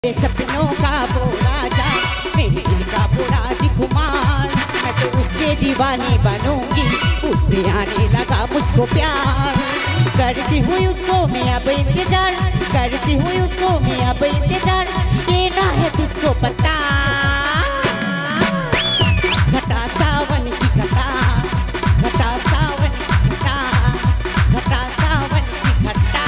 सपनों का वो राजा, मेरे दिल का वो राजकुमार, मैं तो उसके दीवानी बनूंगी, उससे आने लगा मुझको प्यार। करती हुई उसको मैं अब इंतजार, करती हुई उसको मैं अब इंतजार, ये ना है तुझको पता। घटा सावन की घटा, घटा सावन की घटा, घटा सावन की घटा।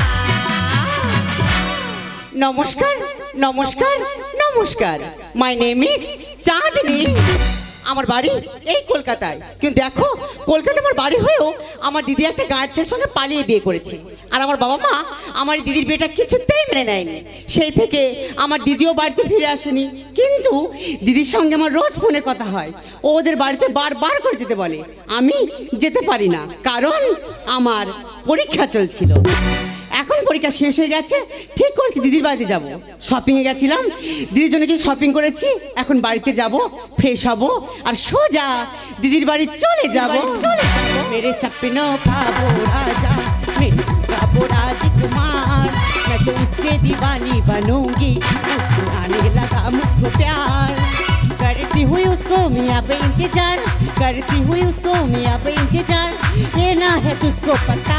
नमस्कार नमस्कार नमस्कार, माय नेम इज চাঁদনী। আমার বাড়ি এই কলকাতায়, কিন্তু দেখো কলকাতা আমার বাড়ি হয়েও আমার দিদি একটা গাঁয়ের ছেলের সঙ্গে পালিয়ে বিয়ে করেছে। আর আমার বাবা মা আমার দিদির বিয়েটা কিছুতেই মেনে নেয়নি। সেই থেকে আমার দিদিও বাড়িতে ফিরে আসেনি, কিন্তু দিদির সঙ্গে আমার রোজ ফোনে কথা হয়। ও ওদের বাড়িতে বারবার করে যেতে বলে, আমি যেতে পারি না, কারণ আমার পরীক্ষা চলছিল। এখন পরীক্ষা শেষ হয়ে গেছে, ঠিক করেছি দিদির বাড়িতে যাব। শপিংয়ে গেছিলাম, দিদির জন্য কি শপিং করেছি, এখন বাড়িতে যাব, ফ্রেশ হব আর সোজা দিদির বাড়ি চলে যাব। मेरे सपनों का वो राजा, मेरे दिल का वो राजकुमार, मैं तो उसके दीवानी बनूंगी, उससे आने लगा मुझको प्यार। करती हुई उसको मैं अब इंतजार, करती हुई उसको मैं अब इंतजार, ये ना है तुझको पता।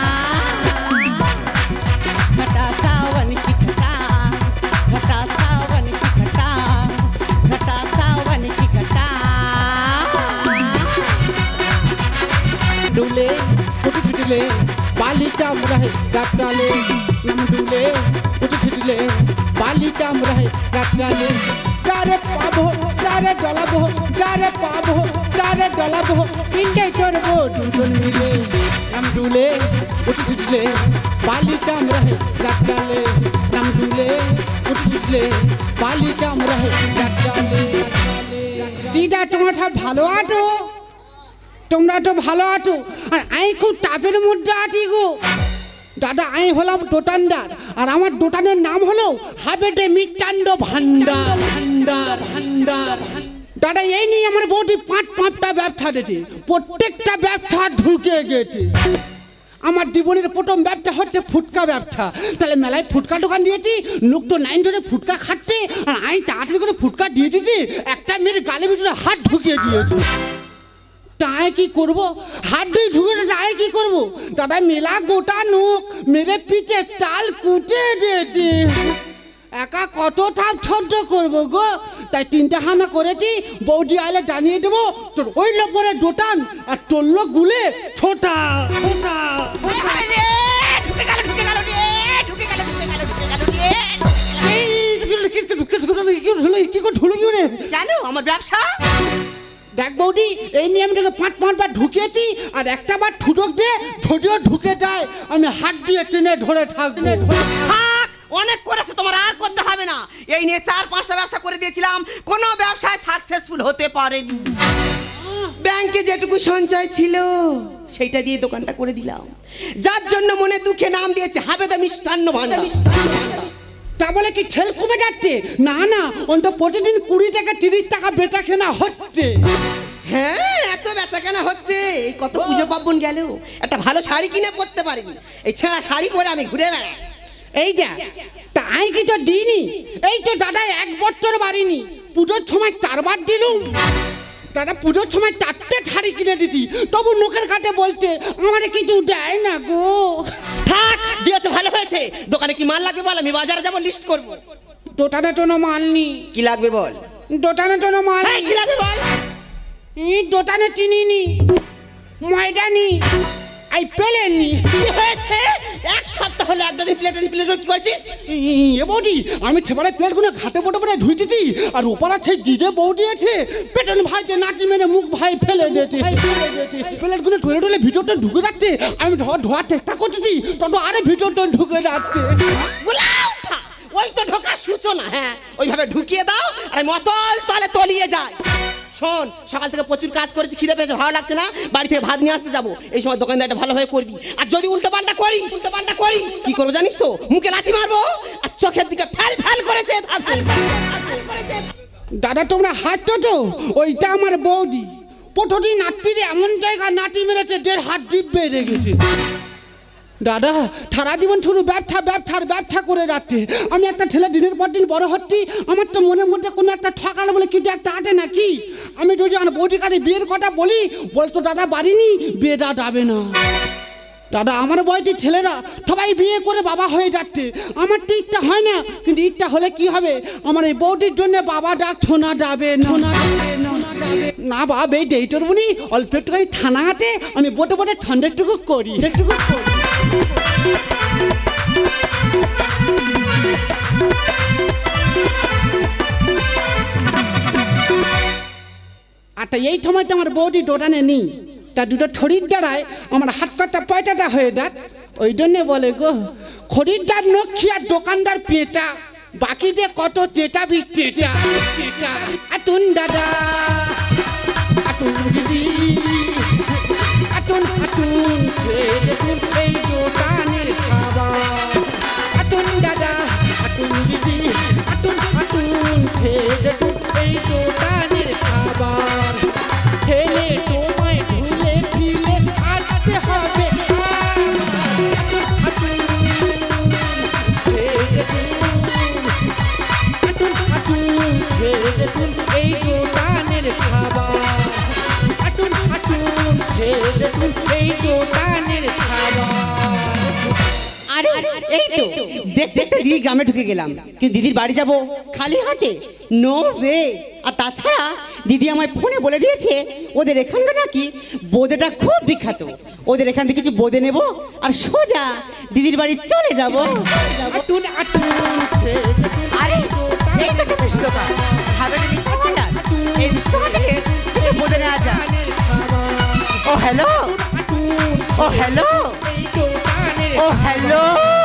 घटा सावन की घटा, घटा सावन की घटा, घटा सावन की घटा। डुले छुटी छुटले बालिकाम रहे डाक्टाले, नम डुले छुटी छुटले बालिकाम रहे डाक्टाले। चारे पाबो चारे डलाबो, चारे पाबो चारे डलाबो, इंडे करबो दुटन मिले। नम डुले छुटी छुटले बालिकाम रहे डाक्टाले, नम डुले छुटी छुटले बालिकाम रहे डाक्टाले। দিদা তোমার ভালো আছো, তোমরা তো ভালো আছো, আর আমি খুব টাপের মধ্যে আছি গো। দাদা আমি হলাম দোকানদার, আর আমার দোকানের নাম হলো হাবেটে মিষ্টান্ন ভান্ডার। ভান্ডার ভান্ডার দাদা এই নিয়ে আমার বউটি পাঁচটা ব্যবসা দিয়েছে, প্রত্যেকটা ব্যবসা ঢুকে গেছে। আমার জীবনের প্রথম ব্যবসা হচ্ছে ফুটকা ব্যবসা। তাহলে মেলায় ফুটকা দোকান দিয়েছি, লোক তো লাইন ধরে ফুটকা খাচ্ছে, আর আমি তাড়াতাড়ি করে ফুটকা দিয়ে দিয়েছি, একটা মেয়ের গালের ভিতরে হাত ঢুকিয়ে দিয়েছি। তাই কি করবো, হাত দিয়ে ঢুকে তাই কি করবো, দাদা মেলা গোটা নোক মেরে পিঠে চাল কুটে দিয়েছে। একা কত ঠাপ ছোট করবো গো, তাই তিনটা হানা করেছি, বৌদি আইলে জানিয়ে দেবো তোর ওই লোক করে দোটান আর তোর লোক গুলে ছোটা ছোটা। কি করে ঢুলে কি রে জানো আমার ব্যবসা। দেখ বৌদি এই নিয়ে আমি তোকে পাঁচবার ঢুকিয়েছি, আর একটা বার ঠুটক দিয়ে ঝটিও ঢুকে যায়, আমি হাত দিয়ে টেনে ধরে থাকবো। অনেক করেছে, তোমার আর করতে হবে না। এই নিয়ে 4-5টা ব্যবসা করে দিয়েছিলাম, কোনো ব্যবসায় সাকসেসফুল হতে পারেনি। ব্যাংকে যেটুকু সঞ্চয় ছিল সেইটা দিয়ে দোকানটা করে দিলাম, যার জন্য মনে দুঃখে নাম দিয়েছে হাবেদা মিষ্টান্ন ভান্ডার। তা বলে কি ঠেল কমে যাচ্ছে? না না, অন্তত প্রতিদিন 20 টাকা 30 টাকা বেচা কেনা হচ্ছে। হ্যাঁ এত বেচা কেনা হচ্ছে, এই কত পুজো পার্বণ গেল একটা ভালো শাড়ি কিনে পরতে পারিনি, এই ছেঁড়া শাড়ি পরে আমি ঘুরে বেড়াই। এই যা তাই কি তো দিইনি, এই তো দাদা 1 বছর বাড়িনি, পুজোর সময় 4 বার দিলুম। দাদা পুজোর সময় 4টে শাড়ি কিনে দিতি, তবু নোকের কাটে বলতে আমার কিছু দেয় না গো। থাক দিয়েছে ভালো হয়েছে। দোকানে কি মাল লাগবে বল, আমি বাজারে যাবো লিস্ট করবো। দোকানে কোনো মাল নি। কি লাগবে বল? দোকানে কোনো মাল কি লাগবে বল? দোকানে চিনি নি, ময়দা নি, আই প্লেন নি। কি হয়েছে? 1 সপ্তাহ হলো একটা দিন প্লেট কি করছিস? এ বৌদি আমি থেবারে প্লেটগুলো ঘাটে বটে বটে ধুইতেছি, আর ওপার আছে জিজে বৌদি আছে পেটন ভাইতে নাচি মেরে মুখ ভাই ফেলে দিয়েছে। প্লেটগুলো ঠলে ঠলে ভিতরটা ঢুকে যাচ্ছে, আমি ধোয়ার চেষ্টা করতেছি, তত আরে ভিতরটা ঢুকে যাচ্ছে। ওই তো ঢোকার সূচনা। হ্যাঁ ওইভাবে ঢুকিয়ে দাও, আর মতল তলে তলিয়ে যায়। শোন সকাল থেকে প্রচুর কাজ করেছি, খিদে পেয়েছে, ভালো লাগছে না, বাড়ি থেকে ভাত নিয়ে আসতে যাবো। এই সময় দোকানদারটা ভালোভাবে করবি, আর যদি উল্টো পাল্টা করিস কি করবো জানিস তো? মুখে লাথি মারবো, আর চোখের দিকে ফ্যাল ফ্যাল করেছে। দাদা তোমরা হাঁটতো তো, ওইটা আমার বৌদি প্রতিদিন নাতিরে এমন জায়গা নাতি মেরেছে 1.5 হাত ডিপ বেড়ে গেছে। দাদা সারা জীবন শুধু ব্যবসা করে যাচ্ছে। আমি একটা ছেলে দিনের পর দিন বড় হচ্ছি, আমার তো মনের মধ্যে কোনো একটা ঠকানো বলে কিছু একটা আটে নাকি। আমি যদি আমার বৌদির কাছে বিয়ের কথা বলি, বলতো দাদা বাড়িনি, বিয়েটা যাবে না। দাদা আমার বয়সী ছেলেরা সবাই বিয়ে করে বাবা হয়ে যাচ্ছে, আমার তো ইচ্ছা হয় না। কিন্তু ইচ্ছা হলে কি হবে, আমার এই বৌদির জন্য বাবা ডাক শোনা যাবে না বাবা। এই ডেইটর বুনি অল্প একটুখানি থানা হাতে আমি বটে বটে ঠান্ডাটুকু করি। আচ্ছা এই সময়টা আমার বৌদি দোকানে নেই, তা দুটো খরিদ্দারায় আমার হাত কাটা পয়সাটা হয়ে যাক। ওই জন্যে বলে গো, খরিদ্দার নক্ষী আর দোকানদার পেটা, বাকি যে কত টেটা বিটেটা। আতুন দাদা আতুন দিদি আতুন আতুন দেখুন এই দোকানের খাবার। আতুন দাদা আতুন দিদি আতুন আতুন দেখুন এই দোকানের খাবার। খেলে তোমায় ধুলে ফিলে আনতে হবে। এই দোকানের খাবার আটুন আটুন এই দোকানের খাবার। আরে এই তো দেখতে দেখতে দিদির গ্রামে ঢুকে গেলাম, কিন্তু দিদির বাড়ি যাব খালি হাতে, নো ওয়ে। আর তাছাড়া দিদি আমায় ফোনে বলে দিয়েছে ওদের এখানকার নাকি বোঁদেটা খুব বিখ্যাত, ওদের এখান থেকে কিছু বোঁদে নেব আর সোজা দিদির বাড়ি চলে যাব। আটুন আটুন আরে এই তো মিষ্টি দোকান, খাবেন মিষ্টি ভান্ডার, এই মিষ্টি দোকান থেকে কিছু বোঁদে নেওয়া যায়। ও হ্যালো, ও হ্যালো, ও হ্যালো।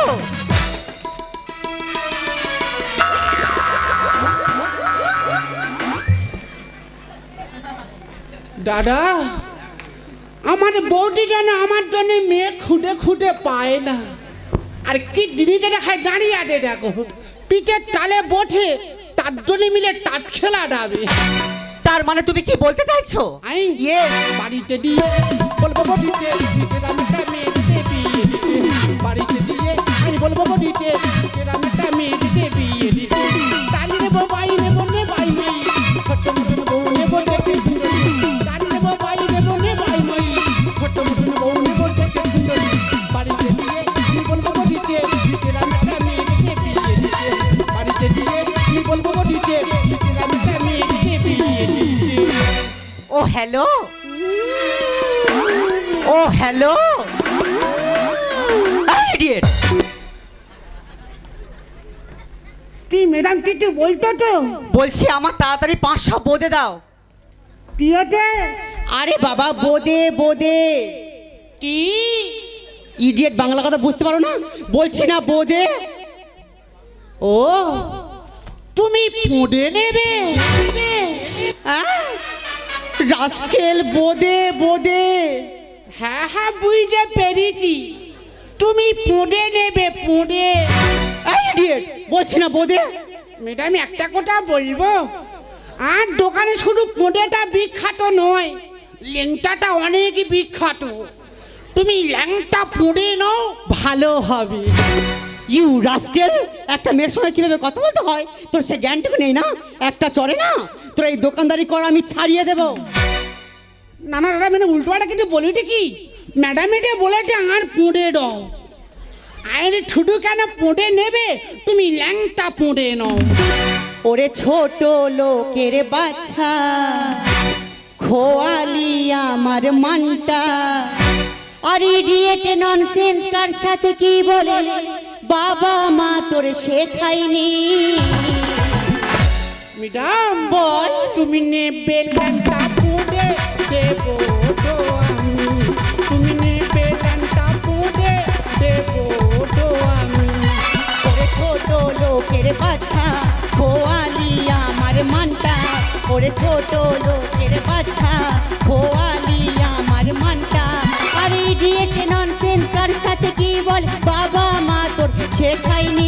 দাদা আমার বৌদি যেন আমার জন্য মেয়ে খুঁটে খুঁটে পায় না। আর কি দিদিটা দেখায় দাঁড়িয়ে আছে দেখো, পিঠের তালে বসে তার জন্য মিলে টাট খেলা যাবে। তার মানে তুমি কি বলতে চাইছো? বাড়িতে দিয়ে বলবো বডিতে রামটা মেয়ে দিতে বিয়ে দিতে, বাড়িতে দিয়ে আমি বলবো বডিতে রামটা মেয়ে দিতে বিয়ে দিতে। তালি নেবো বাই নেবো নে বাই মাই, ছোট মতন বউ নেবো দেখে সুন্দরী। তালি নেবো বাই নেবো নে বাই মাই, ছোট মতন বউ নেবো দেখে সুন্দরী। বাড়িতে দিয়ে আমি বলবো বডিতে রামটা মেয়ে দিতে বিয়ে দিতে, বাড়িতে দিয়ে আমি বলবো বডিতে রামটা মেয়ে দিতে বিয়ে দিতে। ও হ্যালো, ও হ্যালো, ইডিয়েট। তুই ম্যাডাম কিছু বলতো তো? বলছি আমার তাড়াতাড়ি 500 বোঁদে দাও। কি হতে? আরে বাবা বোঁদে বোঁদে। কি ইডিয়েট, বাংলা কথা বুঝতে পারো না? বলছি না বোঁদে। ও তুমি পুঁডে নেবে? রাস্কেল, বোঁদে বোঁদে। হ্যাঁ হ্যাঁ বুঝতে পেরেছি, তুমি পুঁডে নেবে পুঁডে। ইডিয়েট, বলছি না বোঁদে। ম্যাডাম একটা কথা বলবো, আর দোকানে শুধু পুঁডেটা বিখ্যাত নয়, ল্যাংটাটা অনেক বিখ্যাত। তুমি ল্যাংটা পুঁডে নাও, ভালো হবে। ইউ রাস্কেল, একটা মেয়ের সঙ্গে কিভাবে কথা বলতে হয় তোর সে জ্ঞানটুকু নেই না? একটা চলে না, তোর এই দোকানদারি করা আমি ছাড়িয়ে দেবো। না না দাদা, মানে উল্টোটা কিন্তু বলিটি কি, ম্যাডাম এটা বলেছে আর পুঁডে দাও। আরে ঠুডু কেন পুঁডে নেবে, তুমি ল্যাংটা পুঁডে নাও। ওরে ছোট লোকের বাচ্চা, খোয়ালি আমার মানটা। আর ইডিয়েট ননসেন্স কার সাথে কি বলে, বাবা মা তোর শেখায়নি। ম্যাডাম বল, তুমি নেবে ল্যাংটা পুঁডে দেবো তো আমি, তুমি নেবে ল্যাংটা পুঁডে দেবো তো আমি। ওরে ছোট লোকের বাচ্চা, খোয়ালি আমার মানটা। ওরে ছোট লোকের বাচ্চা, খোয়ালি আমার মানটা। আর ইডিয়েট ননসেন্স কার সাথে কি বল, বাবা মা তোর শেখায়নি।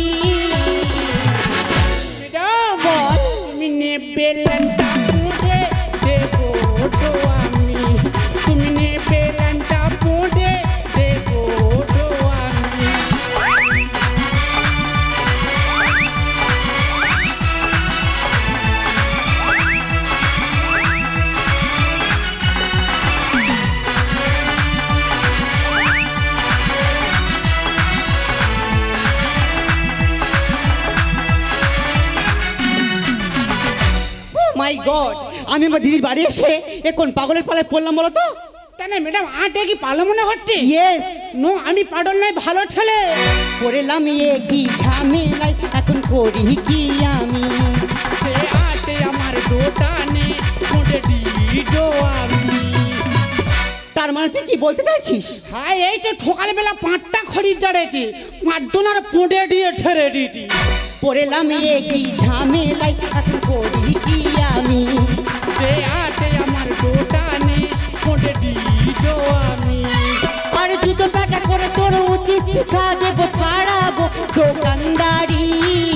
ম্যাডাম বল, তুমি নেবে ল্যাংটা পুঁডে দেবো তো আমি, তুমি নেবে ল্যাংটা পুঁডে দেবো তো আমি। মাই গড, আমি আমার দিদির বাড়ি এসে এ কোন পাগলের পালায় পড়লাম বলো তো? কেন ম্যাডাম আটে কি পালো মনে হচ্ছে? ইয়েস, নো আমি পাডল নাই, ভালো ঠেলে পড়লাম এ কি ঝামেলাই, এখন করি কি আমি? সে আটে আমার দোটানে মোটে ডিডো আমি। তার মানে তুই কি বলতে চাইছিস? হাই এই তো ঠোকাল বেলা 5টা খরিদ্দার এটি 5 জনের পোঁটে দিয়ে ঠেরে দিটি। পড়লাম এ কি ঝামেলাই, এখন করি কি আমি? সে আটে আমার দোটানে মোটে ডিডো আমি। আর জুতো পেটা করে তোর উচিত শিক্ষা দেবো, ছাড়াবো দোকানদারি।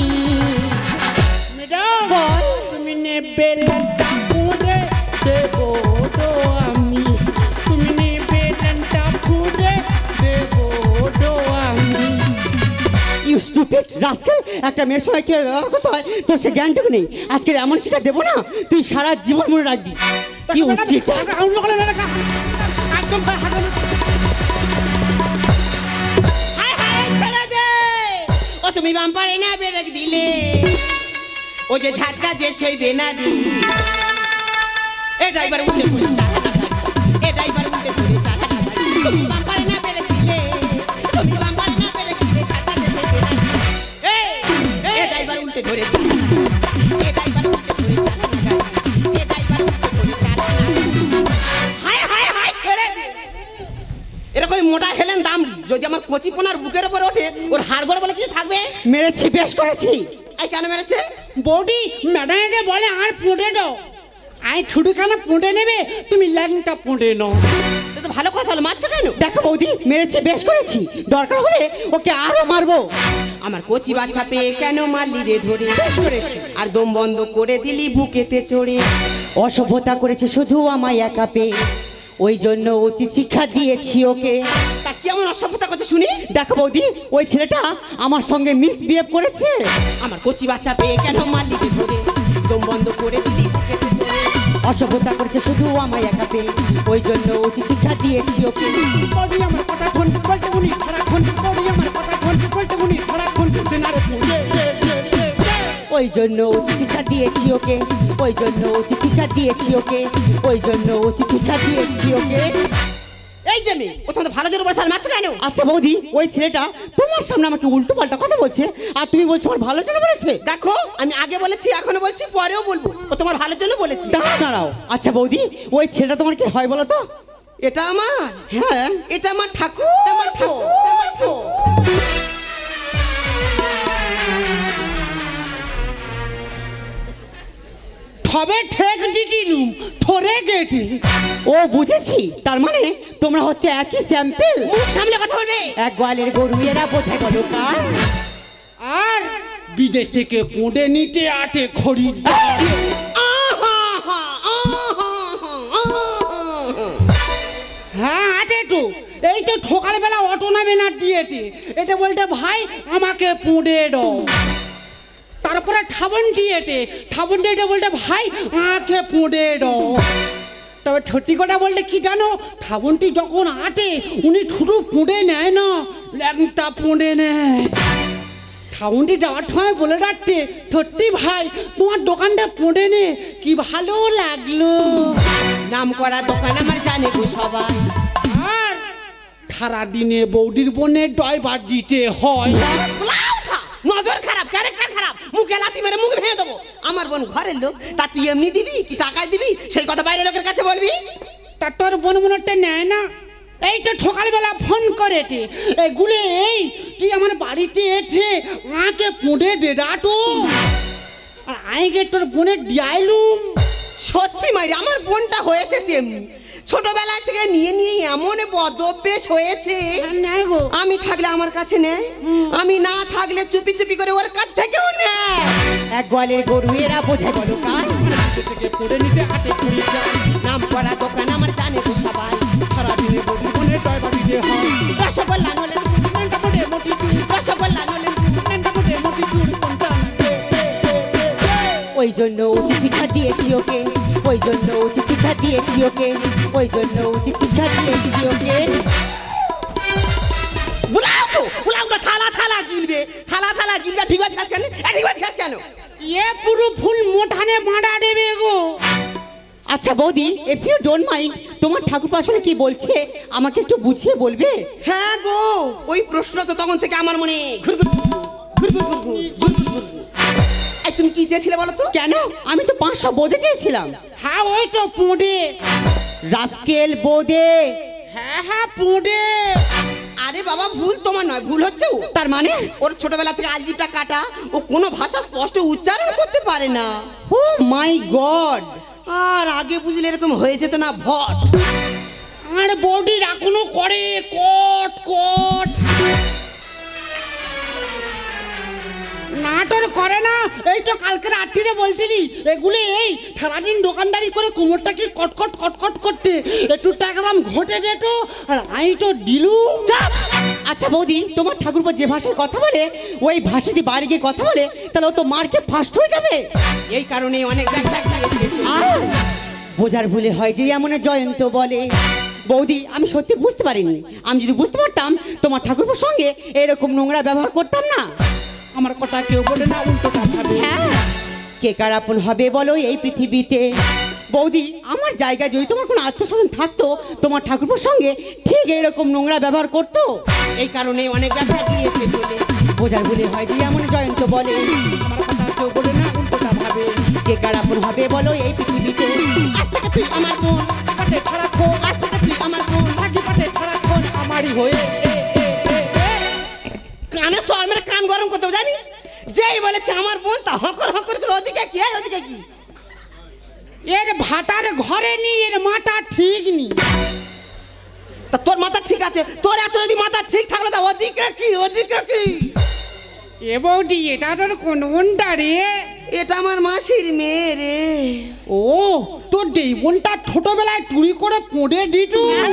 ম্যাডাম তুমি নেবে লঙ্কা পুড়ে দেবো তো আমি। তুমি নেবে লঙ্কা পুড়ে দেবো তো আমি। ইউ স্টুপিড রাস্কেল, একটা মেয়ের সঙ্গে কি ব্যবহার করতে হয় তোর সে জ্ঞানটুকু নেই। আজকের এমন শিক্ষা দেবো না, তুই সারা জীবন মনে রাখবি। কি উচিত? একদম হাঁটানো। ছেড়ে দে। ও তুমি বাম্পারে না ব্রেক দিলে, ও যে ঝাটকা যে সেই বেনারি। এ ড্রাইভার উঠে পড়ে চালানা গাড়ি, এ ড্রাইভার উঠে পড়ে চালানা গাড়ি। তুমি বাম্পারে না ব্রেক দিলে, তুমি বাম্পারে না ব্রেক দিলে, ঝাটকা যে সেই বেনারি। এ ড্রাইভার উল্টে ধরে চালানা গাড়ি, এ ড্রাইভার উল্টে ধরে চালানা গাড়ি, এ ড্রাইভার উল্টে ধরে চালানা গাড়ি। হায় হায় হায় ছেড়ে দে। এরকম মোটা হেলেন দামড়ি যদি আমার কচিপনার বুকের উপর ওঠে, ওর হাড়গোড় বলে কিছু থাকবে? মেরেছি, বেশ করেছি। এই কেন মেরেছে? বৌদি ম্যাডাম এটা বলে আর পুঁটে দাও। আই ছুটি কেন পুঁটে নেবে, তুমি ল্যাংটা পুঁটে নাও। এটা তো ভালো কথা হলো, মারছো কেন? দেখো বৌদি, মেরেছি, বেশ করেছি। দরকার হলে ওকে আরো মারবো। আমার কচি বাচ্চা পেয়ে কেন মারলি রে ধরে? বেশ করেছি। আর দম বন্ধ করে দিলি বুকেতে চড়ে। অসভ্যতা করেছে শুধু আমায় একা পেয়ে, ওই জন্য উচিত শিক্ষা দিয়েছি ওকে। তা কেমন অসভ্যতা করছে শুনি? দেখো বৌদি, ওই ছেলেটা আমার সঙ্গে মিসবিহেভ করেছে। আমার কচি বাচ্চা পেয়ে কেন মারলি রে ধরে? দম বন্ধ করে দিলি বুকেতে চড়ে। অসভ্যতা করেছে শুধু আমায় একা পেয়ে, ওই জন্য উচিত শিক্ষা দিয়েছি ওকে। বৌদি আমার কথা ফোন বলতে উনি সারাক্ষণ, বৌদি আমার কথা ফোন বলতে উনি সারাক্ষণ দিনারে পুঁটে। ওই জন্য উচিত শিক্ষা দিয়েছি ওকে, ওই জন্য উচিত শিক্ষা দিয়েছি ওকে, ওই জন্য উচিত শিক্ষা দিয়েছি ওকে। এই যে মেয়ে, ও তোমাদের ভালো জন্য বলছে আর মারছো কেন? আচ্ছা বৌদি, ওই ছেলেটা তোমার সামনে আমাকে উল্টো পাল্টা কথা বলছে, আর তুমি বলছো আমার ভালো জন্য বলেছে। দেখো আমি আগে বলেছি, এখনো বলছি, পরেও বলবো, ও তোমার ভালোর জন্য বলেছি। দাঁড়াও দাঁড়াও, আচ্ছা বৌদি, ওই ছেলেটা তোমার কি হয় বলো তো? এটা আমার, হ্যাঁ, এটা আমার ঠাকুর, আমার ঠাকুর, আমার ঠাকুর। তবে ঠেক দিটিলুম ঠরে গেটি। ও বুঝেছি, তার মানে তোমরা হচ্ছে একই স্যাম্পেল। মুখ সামলে কথা বলবে। এক গোয়ালের গরু, এরা বোঝায় বলো কার? আর বিদেশ থেকে পুঁটে নিতে আটে খরিদ্দার। হ্যাঁ আটে তো, এই তো ঠোকাল বেলা অটো নামে না দিয়েছে, এটা বলতে ভাই আমাকে পুঁটে দাও। তারপরে ঠাবন দিয়েছে, ঠাবন দিয়ে বলতে ভাই আমাকে পুঁটে দাও। তবে ঠটি কটা বলতে কি জানো, ঠাবনটি যখন আটে উনি শুধু পুঁটে নেয় না, ল্যাংটা পুঁটে নেয়। ঠাউন্ডি যাওয়ার সময় বলে রাখতে, সত্যি ভাই তোমার দোকানটা পড়ে নে, কি ভালো লাগলো। নাম করা দোকান আমার জানে গো সবাই। আর সারা দিনে বৌদির বোনে ড্রাইভার দিতে হয়। নজর খারাপ, ক্যারেক্টার খারাপ, মুখে লাথি মেরে মুখ ভেঙে দেবো। আমার বোন ঘরের লোক, তা তুই এমনি দিবি কি টাকায় দিবি, সেই কথা বাইরের লোকের কাছে বলবি? তা তোর বোন বোনটা নেয় না। এই তো সকালবেলা ফোন করেছে, এগুলো এই তুই আমার বাড়িতে এসে আমাকে পুঁটে দেদাটো, আর আইগে তোর বোনের দিয়াইলুম। সত্যি মাইরে আমার বোনটা হয়েছে তেমনি, ছোটবেলা থেকে নিয়ে নিয়ে এমন বদঅভ্যেস হয়েছে। নাই গো, আমি থাকলে আমার কাছে নেয়, আমি না থাকলে চুপি চুপি করে ওর কাছ থেকেও নেয়। এক গোয়ালের গরু, এরা বোঝায় বলো কার? থেকে পুঁটে নিতে আটে খরিদ্দার। নাম করা দোকান আমার জানে গো সবাই। সারাদিনে বৌদির বোনের ড্রাইভার দিতে হয়। রসগোল্লা নলেন, রসগোল্লা নলেন, ওই জন্য উচিত শিক্ষা দিয়েছি ওকে, ওই জন্য উচিত শিক্ষা দিয়েছি ওকে, ওই জন্য উচিত শিক্ষা দিয়েছি ওকে। বুলাও তো, বুলাও না, থালা থালা গিলবে, থালা থালা গিলবে। ঠিক আছে কেন? ঠিক আছে কেন? এ পুরো ফুল মোঠানে মারা দেবে গো। আচ্ছা বৌদি, ইফ ইউ ডোন্ট মাইন্ড, তোমার ঠাকুর আসলে কি বলছে আমাকে একটু বুঝিয়ে বলবে? হ্যাঁ গো, ওই প্রশ্ন তো তখন থেকে আমার মনে ঘুরঘুর ঘুরঘুর ঘুরঘুর ঘুরঘুর। এই তুমি কি চেয়েছিলে বলো তো? কেন? আমি তো 500 বোঁদে চেয়েছিলাম। হ্যাঁ ওই তো পুঁডে। রাস্কেল বোঁদে। হ্যাঁ হ্যাঁ পুঁডে। আরে বাবা, ভুল তোমার নয়, ভুল হচ্ছে ও। তার মানে? ওর ছোটবেলা থেকে আলজিবটা কাটা, ও কোনো ভাষা স্পষ্ট উচ্চারণ করতে পারে না। ও মাই গড! আর আগে বুঝলে এরকম হয়ে যেত না ভট। আর বডি এখনো করে কট কট। নাটক করে না। এই তো কালকে রাত্রিরে বলছিলি এগুলি এই সারাদিন দোকানদারি করে কোমরটা কি কটকট কটকট করতে, একটু টাকাম ঘটে যেত আর আমি তো দিলু। চাপ! আচ্ছা বৌদি, তোমার ঠাকুরপো যে ভাষায় কথা বলে ওই ভাষা দিয়ে বাড়ি গিয়ে কথা বলে, তাহলে ও তো মার্কে ফার্স্ট হয়ে যাবে। এই কারণে অনেক ব্যাগ আর বোঝার ভুলে হয় যে এমন জয়ন্ত বলে। বৌদি, আমি সত্যি বুঝতে পারিনি। আমি যদি বুঝতে পারতাম তোমার ঠাকুরপোর সঙ্গে এরকম নোংরা ব্যবহার করতাম না। আমার কথা কেউ বলে না, উল্টোটা ভাবে। হ্যাঁ, কে কার আপন হবে বলো এই পৃথিবীতে? বৌদি, আমার জায়গায় যদি তোমার কোনো আত্মস্বজন থাকতো, তোমার ঠাকুরপোর সঙ্গে ঠিক এরকম নোংরা ব্যবহার করতো। এই কারণে অনেক ব্যাপার দিয়েছে চলে। বোঝার ভুলে হয় যে এমন জয়ন্ত বলে। আমার কথা কেউ বলে না, উল্টোটা ভাবে। কে কার আপন হবে বলো এই পৃথিবীতে? আজ থেকে তুই আমার বোন, পাটে সারাক্ষণ, আজ থেকে তুই আমার বোন। থাকি পাটে সারাক্ষণ আমারই হয়ে। কানে সর মেরে কান গরম করতে হবে, জানিস? যেই বলেছে আমার বোন তা হকর হকর করে ওদিকে কি ওদিকে কি। এর ভাটার ঘরে নি, এর মাথা ঠিক নি। তা তোর মাথা ঠিক আছে, তোর এত যদি মাথা ঠিক থাকলো তা ওদিকে কি ওদিকে কি? এ বৌদি, এটা তোর কোন বোনটা রে? এটা আমার মাসির মেয়ে রে। ও, তোর যেই বোনটা ছোটবেলায় চুরি করে পড়ে দিত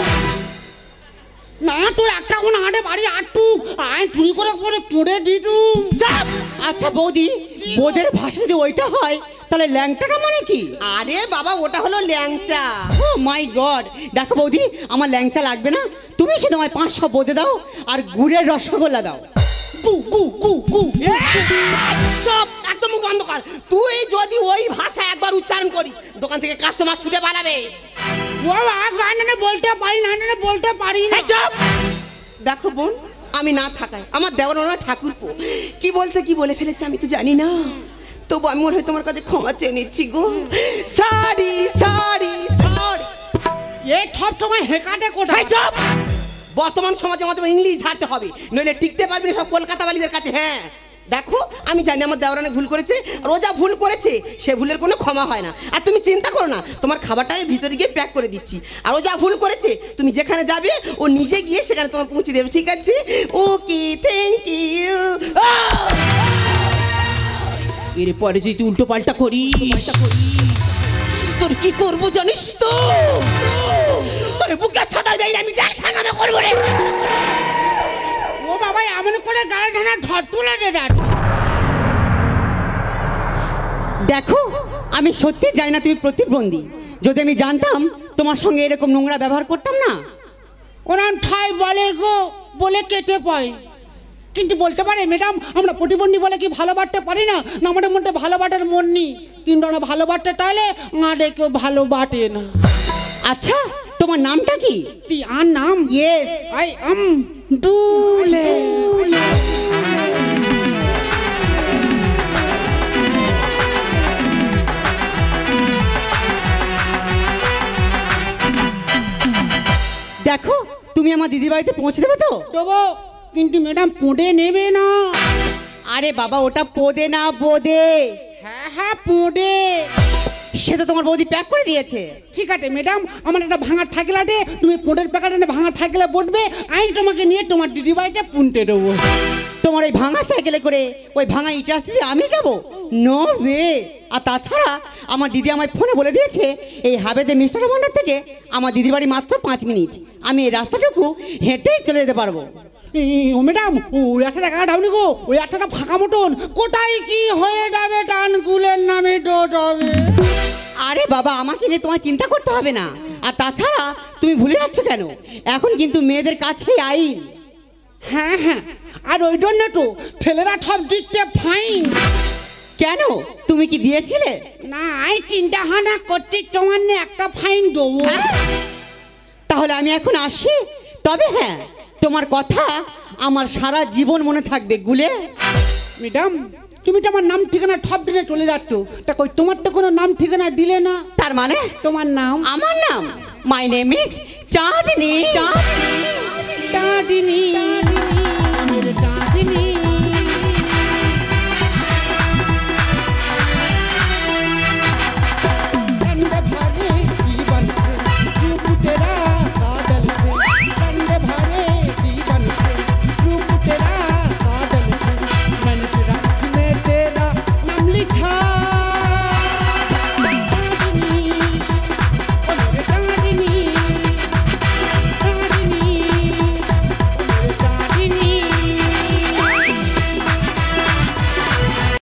না, তোর একটা কোন আড়ে বাড়ি আটটু আয় চুরি করে পরে পড়ে দিত। চাপ! আচ্ছা বৌদি, বোদের ভাষা যদি ওইটা হয়, তাহলে ল্যাংটাটা মানে কি? আরে বাবা, ওটা হলো ল্যাংচা। ও মাই গড! দেখো বৌদি, আমার ল্যাংচা লাগবে না। তুমি শুধু আমায় 500 বোঁদে দাও আর গুড়ের রসগোল্লা দাও। গু গু গু গু। চুপ, একদম মুখ বন্ধ কর। তুই যদি ওই ভাষা একবার উচ্চারণ করিস, দোকান থেকে কাস্টমার ছুটে পালাবে। ও গান বলতে পারি না, বলতে পারি না। এই চুপ! দেখো বোন, আমি না থাকায় আমার দেওয়ার ওনার ঠাকুরপো কি বলতে কি বলে ফেলেছে আমি তো জানি না। তবু আমি মনে হয় তোমার কাছে ক্ষমা চেয়ে নিচ্ছি গো। Sorry sorry sorry. এ সব সময় হেকাটে কোথায়? এই চুপ! বর্তমান সমাজে আমাদের ইংলিশ ঝাড়তে হবে, নইলে টিকতে পারবি না সব কলকাতা বালিদের কাছে। হ্যাঁ দেখো, আমি জানি আমার দেওয়ার অনেক ভুল করেছে, রোজা ভুল করেছে, সে ভুলের কোনো ক্ষমা হয় না। আর তুমি চিন্তা করো না, তোমার খাবারটাই ভিতরে গিয়ে প্যাক করে দিচ্ছি। আর ও যা ভুল করেছে, তুমি যেখানে যাবে ও নিজে গিয়ে সেখানে তোমার পৌঁছে দেবে, ঠিক আছে? Okay, thank you. এরপরে যদি উল্টো পাল্টা করি, তোর কি করবো জানিস তো? তোর বুকে ছাতা দেয় আমি যাই সাঙ্গামে করবো রে। ও বাবা, এমন করে গায়ে ঢানা ঢট তুলে দে। দেখো, আমি সত্যি জানি না তুমি প্রতিবন্ধী। যদি আমি জানতাম তোমার সঙ্গে এরকম নোংরা ব্যবহার করতাম না। ওরাম ঠাই বলে গো, বলে কেটে পড়ে। কিন্তু বলতে পারে ম্যাডাম, আমরা প্রতিবন্ধী বলে কি ভালো বাড়তে পারি না? না, আমাদের মধ্যে ভালো বাটার মন নেই। কিন্তু আমরা ভালো বাড়তে চাইলে আমাদের কেউ ভালো বাটে না। আচ্ছা, তোমার নামটা কি? তুই আর নাম? ইয়েস, আই আম দুলে। দেখো, তুমি আমার দিদির বাড়িতে পৌঁছে দেবে তো? দেবো, কিন্তু ম্যাডাম পোঁদে নেবে না। আরে বাবা, ওটা পোদে না বোদে। হ্যাঁ হ্যাঁ পোঁদে। সে তো তোমার বৌদি প্যাক করে দিয়েছে। ঠিক আছে ম্যাডাম, আমার একটা ভাঙা ঠাকেল আছে, তুমি পোঁদের প্যাকেট এনে ভাঙা ঠাকেলে বসবে, আমি তোমাকে নিয়ে তোমার দিদি বাড়িতে পুনতে দেবো। তোমার ওই ভাঙা সাইকেলে করে ওই ভাঙা ইটা দিয়ে আমি যাব? No way. আর তাছাড়া আমার দিদি আমায় ফোনে বলে দিয়েছে এই হাবেদে মিস্টার ভান্ডার থেকে আমার দিদির বাড়ি মাত্র 5 মিনিট। আমি এই রাস্তাটুকু হেঁটেই চলে যেতে পারবো। ও ম্যাডাম, ওই রাস্তাটা কাটা ডাউনি গো, ওই রাস্তাটা ফাঁকা মতন, কোথায় কি হয়ে যাবে টানকুলের নামে ডোবে। আরে বাবা, আমাকে নিয়ে তোমার চিন্তা করতে হবে না। আর তাছাড়া তুমি ভুলে যাচ্ছ কেন? এখন কিন্তু মেয়েদের কাছেই আইন। হ্যাঁ হ্যাঁ, আর ওই জন্য তো ছেলেরা সব দিচ্ছে ফাইন। কেন তুমি কি দিয়েছিলে? না এই চিন্তা হানা করতে তোমার না একটা ফাইন দেবো। তাহলে আমি এখন আসি। তবে হ্যাঁ, তোমার কথা আমার সারা জীবন মনে থাকবে গুলে। ম্যাডাম তুমি তো আমার নাম ঠিকানা ঠপ দিলে চলে যাচ্ছ, তা কই তোমার তো কোনো নাম ঠিকানা দিলে না। তার মানে তোমার নাম? আমার নাম my name is Chandni. Chandni.